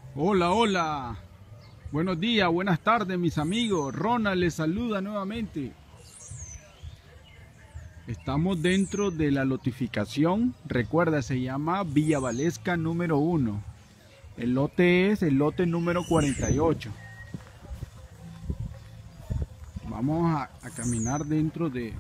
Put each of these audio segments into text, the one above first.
Hola, hola. Buenos días, buenas tardes, mis amigos. Ronald les saluda nuevamente. Estamos dentro de la lotificación. Recuerda, se llama Villa Valesca número 1. El lote es el lote número 48. Vamos a caminar dentro de...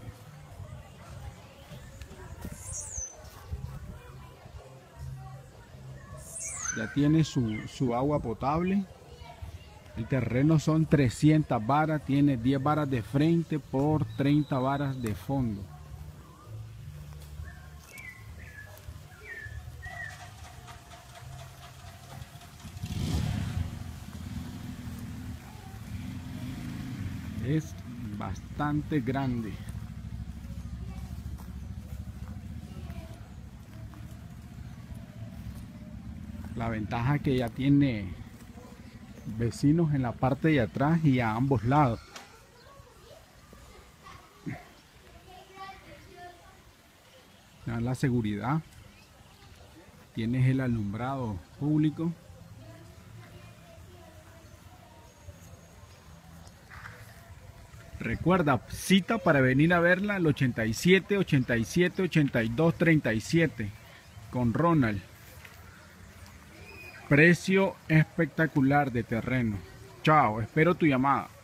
Ya tiene su agua potable. El terreno son 300 varas, tiene 10 varas de frente por 30 varas de fondo. Es bastante grande. La ventaja que ya tiene vecinos en la parte de atrás y a ambos lados. La seguridad. Tienes el alumbrado público. Recuerda, cita para venir a verla al 87 87 82 37 con Ronald. Precio espectacular de terreno. Chao, espero tu llamada.